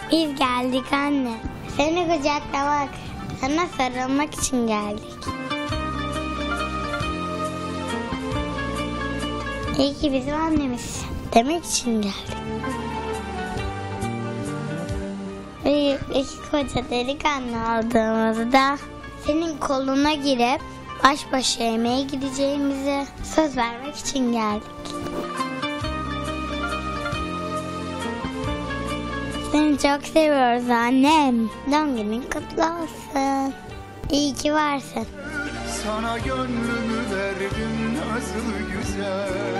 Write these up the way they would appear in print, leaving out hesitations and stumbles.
Biz geldik anne. Seni kucaklamak, sana sarılmak için geldik. İyi ki bizim annemiz demek için geldik. Ve iki koca delikanlı aldığımızda senin koluna girip baş başa yemeğe gideceğimize söz vermek için geldik. Seni çok seviyoruz annem. Doğum günün kutlu olsun. İyi ki varsın. Sana gönlümü verdim nasıl güzel.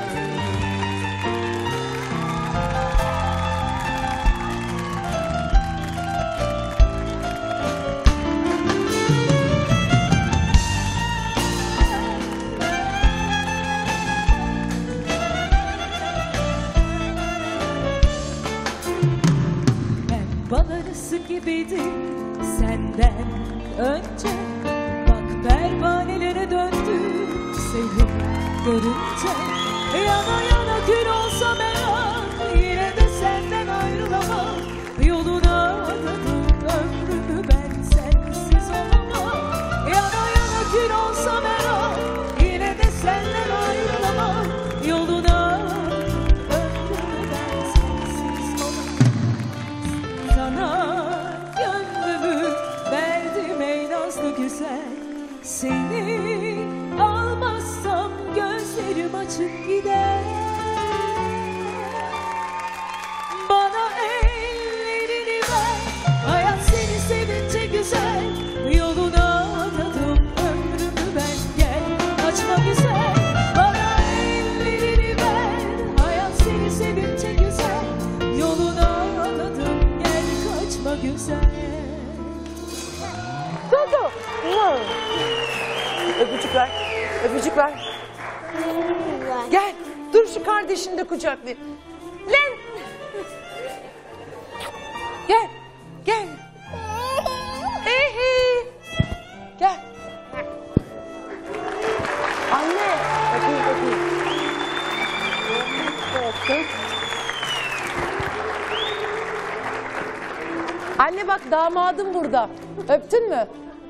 Bal arısı gibiydim senden önce. Bak pervanelere döndü seni görünce. Yana yana gül olsam eğer, yine de senden ayrılamam. Yoluna adadım ömrümü, ben sensiz olamam. Yana yana gül olsam eğer, yine de senden ayrılamam. Yoluna ömrümü, ben sensiz olamam. Sana gönlümü verdim ey nazlı güzel. Seni almazsam gözlerim açık gider. Bana ellerini ver, hayat seni sevince güzel. Yoluna adadım ömrümü ben, gel açma güzel. Bana ellerini ver, hayat seni sevince güzel. Yoluna adadım, gel kaçma güzel. Dudu. Öpücük ver. Öpücük ver. Gel. Dur şu kardeşini de kucaklayayım. Lan. Gel. Gel. Gel. Anne. Öpeyim. Öptüm. Anne bak, damadım burada. Öptün mü?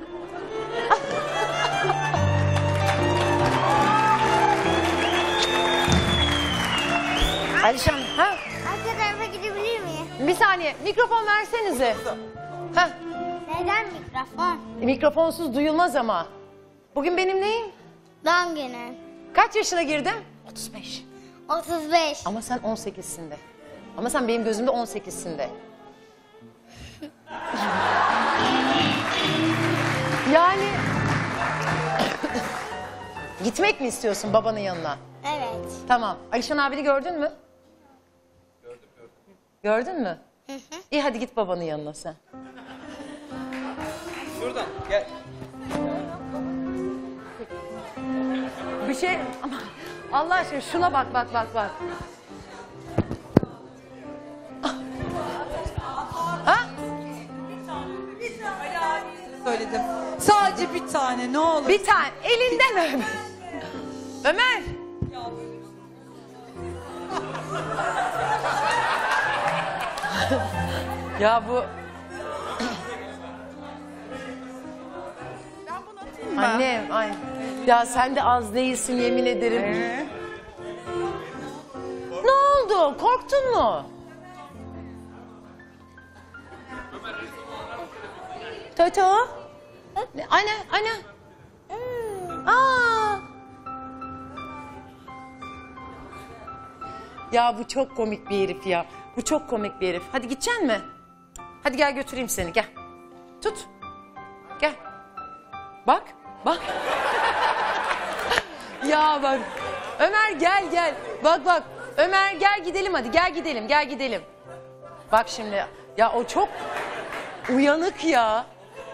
Alişan, ha? Arka tarafa gidebilir miyim? Bir saniye, mikrofon versenize. Ha? Neden mikrofon? Mikrofonsuz duyulmaz ama. Bugün benim neyim? Doğum günün. Kaç yaşına girdim? 35. 35. Ama sen 18'sinde. Ama sen benim gözümde 18'sinde. Yani gitmek mi istiyorsun babanın yanına? Evet. Tamam. Alişan abini gördün mü? Gördüm. Gördün mü? İyi, hadi git babanın yanına sen. Şuradan gel. Bir şey ama Allah aşkına şuna bak. Ha? Söyledim. Sadece bir tane ne olur. Bir tane elinden öp. Ömer. Ya bu annem, ay. Ya sen de az değilsin yemin ederim. Ne oldu? Korktun mu? Toto. Ana. Aa. Ya bu çok komik bir herif ya. Bu çok komik bir herif. Hadi gideceksin mi? Hadi gel götüreyim seni, gel. Tut. Gel. Bak. Ya bak. Ömer gel. Bak. Ömer gel gidelim hadi. Gel gidelim. Bak şimdi. Ya o çok uyanık ya.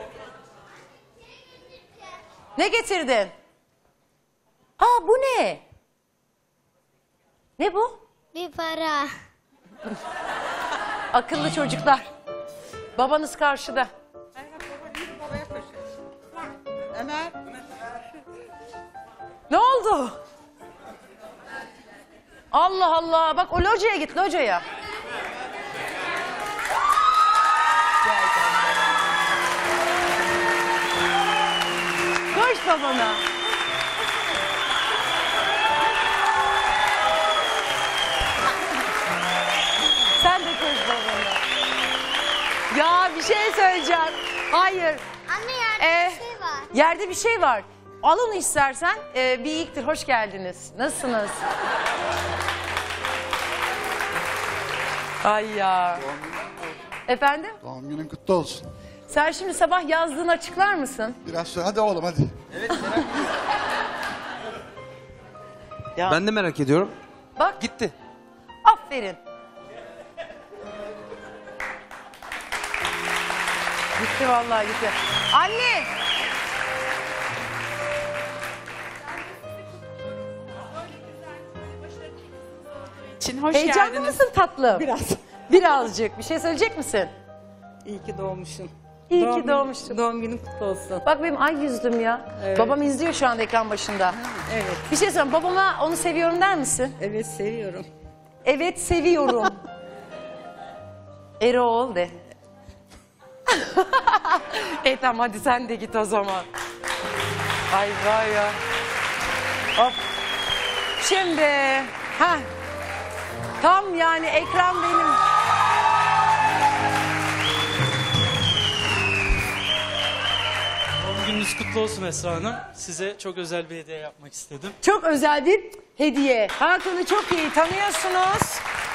Ne getirdin? Aa, bu ne? Ne bu? Bir para. Akıllı çocuklar. Babanız karşıda. Ömer. Ne oldu? Allah Allah. Bak o locaya git, locaya. babana. Sen de koş babana. Ya bir şey söyleyeceğim. Hayır. Anne yerde bir şey var. Yerde bir şey var. Al onu istersen. Bir ilktir. Hoş geldiniz. Nasılsınız? Ay ya. Efendim? Doğum günün kutlu olsun. Sen şimdi sabah yazdığını açıklar mısın? Biraz sonra hadi oğlum hadi. Ben de merak ediyorum. Bak. Gitti. Aferin. Gitti vallahi gitti. Anne. Için hoş Heyecanlı geldiniz. mısın tatlım? Biraz. Birazcık. Bir şey söyleyecek misin? İyi ki doğmuşsun. İyi ki doğmuşsun. Doğum günün kutlu olsun. Bak benim ay yüzlüm ya. Evet. Babam izliyor şu anda ekran başında. Evet. Bir şey söyleyeyim. Babama onu seviyorum der misin? Evet seviyorum. Evet seviyorum. Erol de. Tamam hadi sen de git o zaman. Ay vay ya. Hop. Şimdi. Ha. Tam yani ekran benim. Doğum gününüz kutlu olsun Esra Hanım. Size çok özel bir hediye yapmak istedim. Çok özel bir hediye. Hakan'ı çok iyi tanıyorsunuz.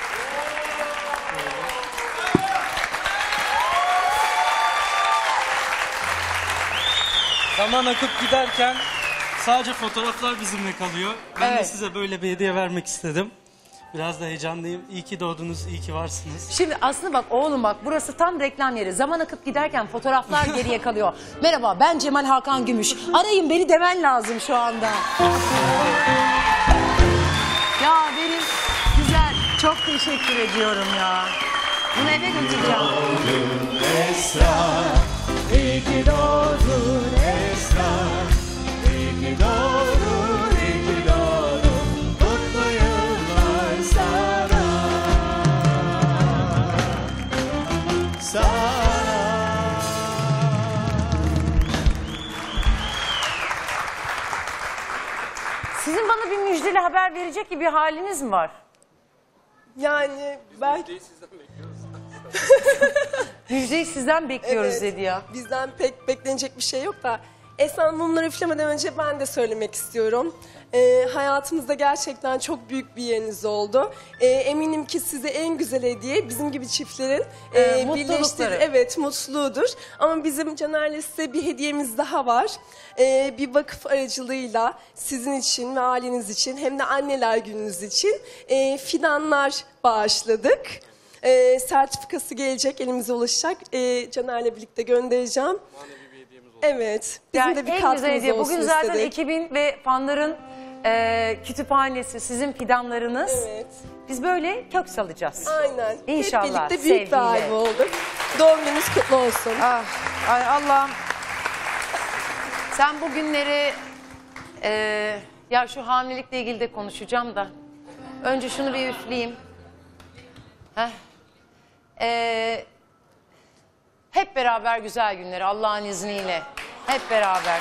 Zaman akıp giderken sadece fotoğraflar bizimle kalıyor. Ben de Evet. size böyle bir hediye vermek istedim. Biraz da heyecanlıyım. İyi ki doğdunuz, iyi ki varsınız. Şimdi aslında bak oğlum bak burası tam reklam yeri. Zaman akıp giderken fotoğraflar geriye kalıyor. Merhaba ben Cemal Hakan Gümüş. Arayın beni demen lazım şu anda. Ya benim güzel çok teşekkür ediyorum ya. Bunu eve götüreceğim. Sizin bana bir müjdeli haber verecek gibi bir haliniz mi var? Yani ben Müjdeyi sizden bekliyoruz evet, dedi ya. bizden pek beklenecek bir şey yok da Esra mumları üflemeden önce ben de söylemek istiyorum. Hayatımızda gerçekten çok büyük bir yeriniz oldu. Eminim ki size en güzel hediye bizim gibi çiftlerin Mutlulukları. evet mutluluğudur. Ama bizim Caner'le size bir hediyemiz daha var. Bir vakıf aracılığıyla sizin için ve aileniz için hem de anneler gününüz için fidanlar bağışladık. Sertifikası gelecek, elimize ulaşacak. Caner'le birlikte göndereceğim. Evet, bizim Yani de bir en katkımız güzel hediye. olsun Bugün zaten istedik. ekibin ve fanların kütüphanesi, sizin fidanlarınız. Evet, Biz böyle kök salacağız. aynen. İnşallah, Hep birlikte büyük bir sevgiyle. aile olduk. Doğum gününüz kutlu olsun. Ah, ay Allah'ım. Sen bugünleri ya şu hamilelikle ilgili de konuşacağım da. Önce şunu bir üfleyeyim. Heh. Hep beraber güzel günleri Allah'ın izniyle. Hep beraber.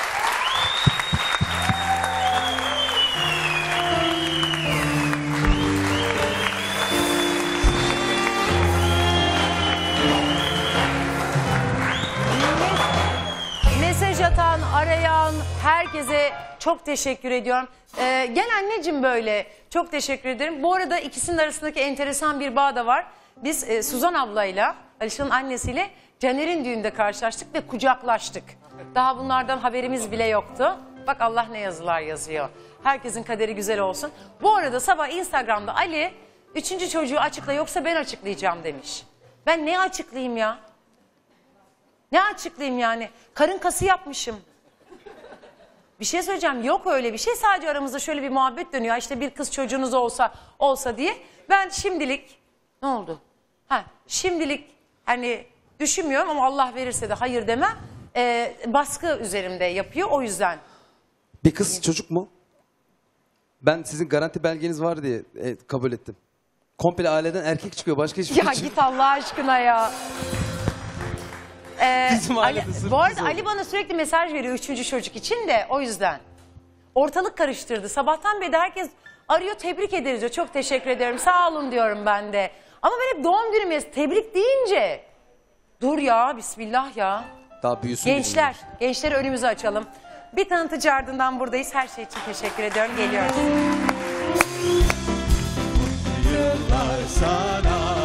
Mesaj atan, arayan herkese çok teşekkür ediyorum. Gel anneciğim böyle. Çok teşekkür ederim. Bu arada ikisinin arasındaki enteresan bir bağ da var. Biz Suzan ablayla, Alişan'ın annesiyle Caner'in düğünde karşılaştık ve kucaklaştık. Daha bunlardan haberimiz bile yoktu. Bak Allah ne yazılar yazıyor. Herkesin kaderi güzel olsun. Bu arada sabah Instagram'da Ali 3. çocuğu açıkla yoksa ben açıklayacağım demiş. Ben ne açıklayayım ya? Ne açıklayayım yani? Karın kası yapmışım. Bir şey söyleyeceğim. Yok öyle bir şey. Sadece aramızda şöyle bir muhabbet dönüyor. İşte bir kız çocuğunuz olsa diye. Ben şimdilik ne oldu? Şimdilik hani düşünmüyorum ama Allah verirse de hayır demem. Baskı üzerimde yapıyor o yüzden. Bir kız çocuk mu? Ben sizin garanti belgeniz var diye kabul ettim. Komple aileden erkek çıkıyor. Başka hiçbir Ya şey çıkmıyor. git Allah aşkına ya. Bizim ailede sırf bu biz arada olduk. Ali bana sürekli mesaj veriyor 3. çocuk için de o yüzden. Ortalık karıştırdı. Sabahtan beri de herkes arıyor, tebrik ederiz diyor. Çok teşekkür ederim, sağ olun diyorum ben de. Ama ben hep doğum günümüz tebrik deyince dur ya, bismillah ya. Daha büyüsün. Gençler, gençleri önümüzü açalım. Bir tanıtıcı ardından buradayız. Her şey için teşekkür ediyorum. Geliyoruz. Yıllar sana